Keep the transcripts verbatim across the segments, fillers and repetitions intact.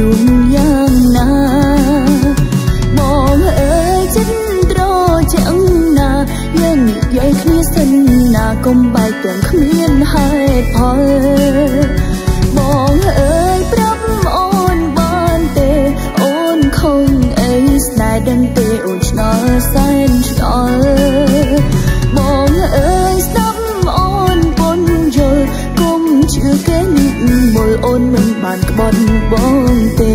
รูมយ៉ាងណាបងអើយចិត្តត្រជាក់ណាយើងនិយាយគ្នាសិនណាកុំបែកទាំងគ្មានហេតុផលបងអើយប្រាប់អូនបានទេអូនខំអីស្នេហ៍ដឹងទេអូនឆ្ងល់សែនឆ្ងល់បងអើយស្ដាប់អូនពន់យល់គុំជឿគេនេះមុលអូនមិនបានក្បត់បងទេ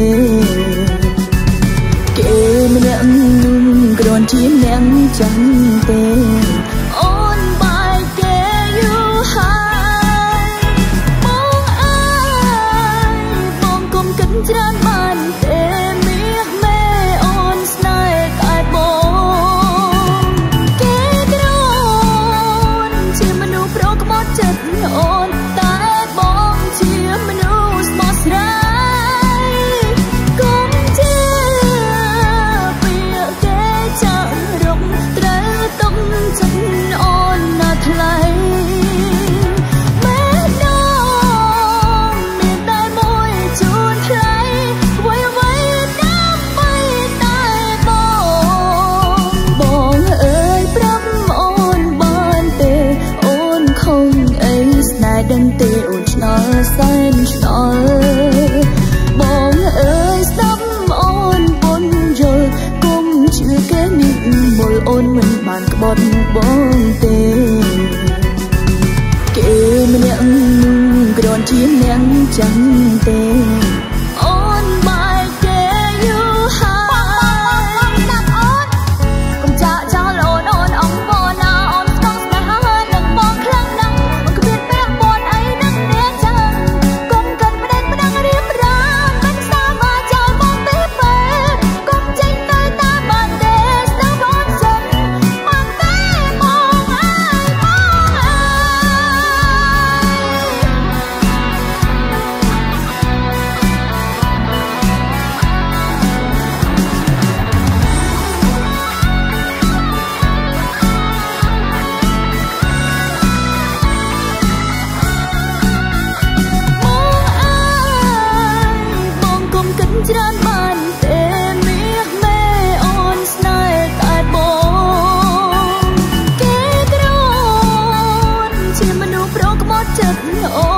គេម្នាក់នឹងគ្រាន់ជាអ្នកចាំទេអូនបែកគេយូរហើយបងអើយបងកុំគិតច្រើនបានទេមាសមេអូនស្នេហ៍តែបងគេក្រនជាមនុស្សប្រក្បត់ចិត្តអូនតែបងជាមនុស្សស្មោះស្រាយគុំជឿពាក្យគេចាំរំត្រូវទុកចិត្តអូនណាថ្លៃមេដូងមានតែមួយជួនថ្លៃអ្វីអ្វីដើម្បីតែបងបងអើយប្រាប់អូនបានទេអូនខំអីស្នេហ៍ដឹងទេអូនឆ្ងល់សែនឆ្ងល់បងអើយស្ដាប់អូនពន់យល់គុំជឿគេនេះមុលអូនមិនបានក្បត់បងទេគេម្នាក់នឹងគ្រាន់ជាអ្នកចាំទេអូនបែកគេយូរហើយស្ដាប់អូនកុំចាក់ចោលអូនអូនអងវណ្ណាអូនស្ទង់ស្នេហានឹងបងខ្លាំងណាស់អូនគ្មានពាក្យពួនអីនឹងអ្នកចាំកុំកិនផ្ដេញផ្ដាំងរៀបរានមិនសាមកចោលបងទេពេលកុំចេញទៅតាមបានទេស្ដាប់អូនសិនបានទេបងអើយបងអើបងកុំគិតច្រើនបានទេមាសមេអូនស្នេហ៍តែបងគេក្រនជាមនុស្សប្រក្បត់ចិត្តអូ